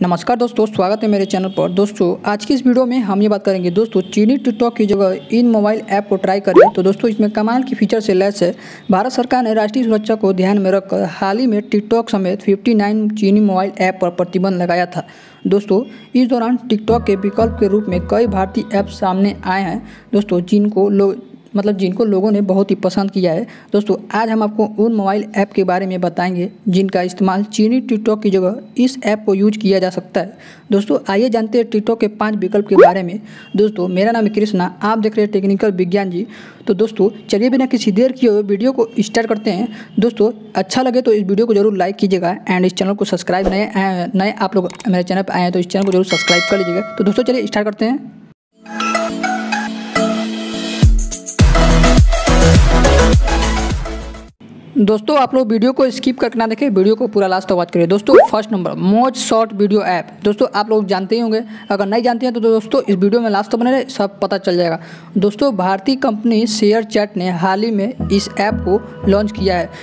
नमस्कार दोस्तों, स्वागत है मेरे चैनल पर। दोस्तों आज की इस वीडियो में हम ये बात करेंगे दोस्तों चीनी टिकटॉक की जगह इन मोबाइल ऐप को ट्राई करें। तो दोस्तों इसमें कमाल की फीचर से लैस है। भारत सरकार ने राष्ट्रीय सुरक्षा को ध्यान में रखकर हाल ही में टिकटॉक समेत 59 चीनी मोबाइल ऐप पर प्रतिबंध लगाया था। दोस्तों इस दौरान टिकटॉक के विकल्प के रूप में कई भारतीय ऐप सामने आए हैं दोस्तों, जिनको लोगों ने बहुत ही पसंद किया है। दोस्तों आज हम आपको उन मोबाइल ऐप के बारे में बताएंगे जिनका इस्तेमाल चीनी टिकटॉक की जगह इस ऐप को यूज किया जा सकता है। दोस्तों आइए जानते हैं टिकटॉक के 5 विकल्प के बारे में। दोस्तों मेरा नाम है कृष्णा, आप देख रहे हैं टेक्निकल विज्ञान जी। तो दोस्तों चलिए बिना किसी देर किए हुए वीडियो को स्टार्ट करते हैं। दोस्तों अच्छा लगे तो इस वीडियो को जरूर लाइक कीजिएगा एंड इस चैनल को सब्सक्राइब नए आप लोग मेरे चैनल पर आए हैं तो इस चैनल को जरूर सब्सक्राइब कर लीजिएगा। तो दोस्तों चलिए स्टार्ट करते हैं। दोस्तों आप लोग वीडियो को स्किप करके ना देखें, वीडियो को पूरा लास्ट तक वॉच करिए। दोस्तों first number Moj short video app. दोस्तों आप लोग जानते ही होंगे, अगर नहीं जानते हैं तो दोस्तों इस वीडियो में लास्ट तक बने रहे, सब पता चल जाएगा। दोस्तों भारतीय कंपनी शेयर चैट ने हाल ही में इस ऐप को लॉन्च किया है।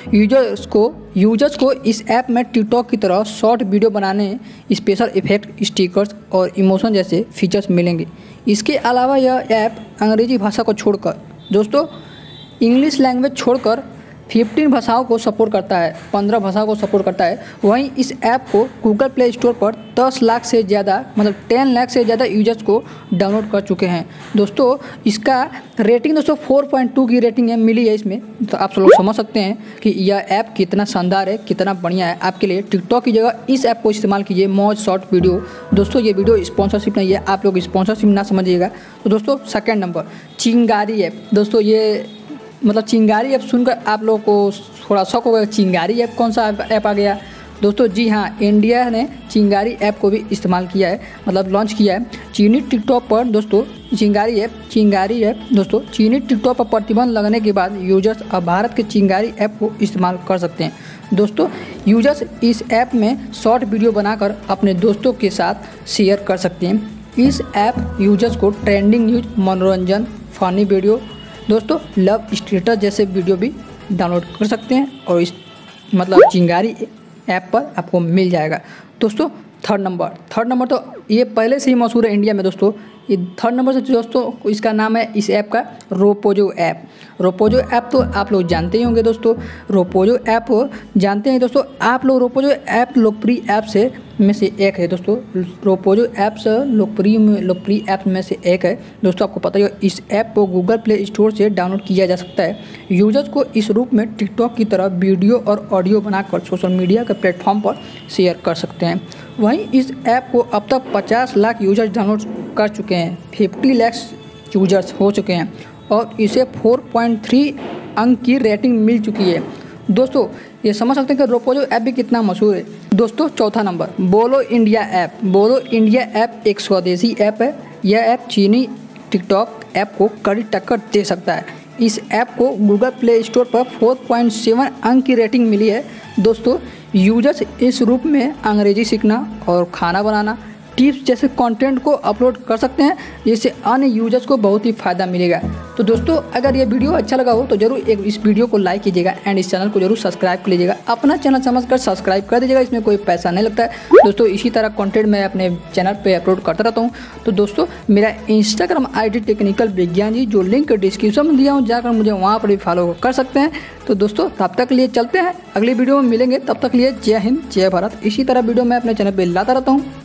यूजर्स को इस ऐप में टिकटॉक की तरह शॉर्ट वीडियो बनाने, स्पेशल इफेक्ट, स्टिकर्स और इमोशन जैसे फीचर्स मिलेंगे। इसके अलावा यह ऐप अंग्रेजी भाषा को छोड़कर दोस्तों इंग्लिश लैंग्वेज छोड़कर 15 भाषाओं को सपोर्ट करता है, 15 भाषाओं को सपोर्ट करता है। वहीं इस ऐप को गूगल प्ले स्टोर पर 10 लाख से ज़्यादा 10 लाख से ज़्यादा यूजर्स को डाउनलोड कर चुके हैं। दोस्तों इसका रेटिंग दोस्तों 4.2 की रेटिंग है मिली है इसमें। तो आप सब लोग समझ सकते हैं कि यह ऐप कितना शानदार है, कितना बढ़िया है। आपके लिए टिकटॉक की जगह इस ऐप को इस्तेमाल कीजिए, मौज शॉर्ट वीडियो। दोस्तों ये वीडियो स्पॉन्सरशिप नहीं है, आप लोग स्पॉन्सरशिप ना समझिएगा। तो दोस्तों सेकेंड नंबर चिंगारी ऐप। दोस्तों ये चिंगारी ऐप सुनकर आप लोगों को थोड़ा शौक होगा, चिंगारी ऐप कौन सा ऐप आ गया। दोस्तों जी हाँ, इंडिया ने चिंगारी ऐप को भी इस्तेमाल किया है, लॉन्च किया है चीनी टिकटॉक पर। दोस्तों चिंगारी ऐप दोस्तों चीनी टिकटॉक पर प्रतिबंध लगने के बाद यूजर्स अब भारत के चिंगारी ऐप को इस्तेमाल कर सकते हैं। दोस्तों यूजर्स इस ऐप में शॉर्ट वीडियो बनाकर अपने दोस्तों के साथ शेयर कर सकते हैं। इस ऐप यूजर्स को ट्रेंडिंग न्यूज, मनोरंजन, फनी वीडियो, दोस्तों लव स्टेटस जैसे वीडियो भी डाउनलोड कर सकते हैं और इस चिंगारी ऐप पर आपको मिल जाएगा। दोस्तों थर्ड नंबर तो ये पहले से ही मशहूर है इंडिया में। दोस्तों ये थर्ड नंबर से दोस्तों इसका नाम है इस ऐप का रोपोजो ऐप। रोपोजो ऐप तो आप लोग जानते ही होंगे दोस्तों। रोपोजो ऐप जानते हैं दोस्तों आप लोग। रोपोजो ऐप लोकप्रिय ऐप में से एक है दोस्तों। रोपोजो ऐप्स लोकप्रिय ऐप में से एक है दोस्तों। आपको पता ही है इस ऐप को गूगल प्ले स्टोर से डाउनलोड किया जा सकता है। यूजर्स को इस रूप में टिकटॉक की तरह वीडियो और ऑडियो बनाकर सोशल मीडिया के प्लेटफॉर्म पर शेयर कर सकते हैं। वहीं इस ऐप को अब तक 50 लाख यूजर्स डाउनलोड कर चुके हैं, 50 लाख यूजर्स हो चुके हैं और इसे 4.3 अंक की रेटिंग मिल चुकी है। दोस्तों ये समझ सकते हैं कि रोपोजो ऐप भी कितना मशहूर है। दोस्तों चौथा number Bolo India app. Bolo India app एक स्वदेशी ऐप है। यह ऐप चीनी टिकटॉक ऐप को कड़ी टक्कर दे सकता है। इस ऐप को गूगल प्ले स्टोर पर 4.7 अंक की रेटिंग मिली है। दोस्तों यूजर्स इस रूप में अंग्रेजी सीखना और खाना बनाना, टिप्स जैसे कंटेंट को अपलोड कर सकते हैं, जिससे अन्य यूजर्स को बहुत ही फ़ायदा मिलेगा। तो दोस्तों अगर ये वीडियो अच्छा लगा हो तो जरूर इस वीडियो को लाइक कीजिएगा एंड इस चैनल को जरूर सब्सक्राइब कर लीजिएगा। अपना चैनल समझकर सब्सक्राइब कर दीजिएगा, इसमें कोई पैसा नहीं लगता है। दोस्तों इसी तरह कंटेंट मैं अपने चैनल पर अपलोड करता रहता हूँ। तो दोस्तों मेरा इंस्टाग्राम ID टेक्निकल विज्ञान जी, जो लिंक डिस्क्रिप्शन में दिया हूँ, जाकर मुझे वहाँ पर भी फॉलो कर सकते हैं। तो दोस्तों तब तक लिए चलते हैं, अगली वीडियो में मिलेंगे। तब तक लिए जय हिंद, जय भारत। इसी तरह वीडियो मैं अपने चैनल पर लाता रहता हूँ।